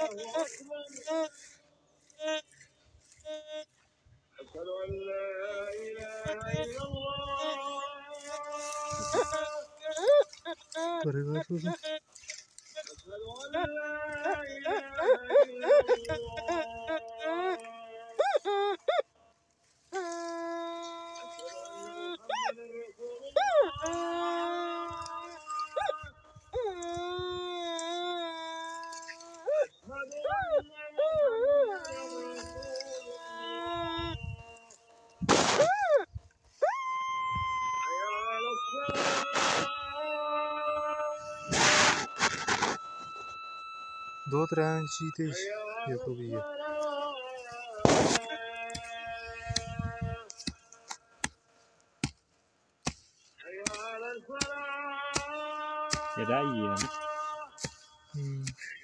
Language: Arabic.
أشهد أن لا إله إلا الله. أشهد أن لا إله إلا الله. دو تران شيتش يطوبية يدعي يعني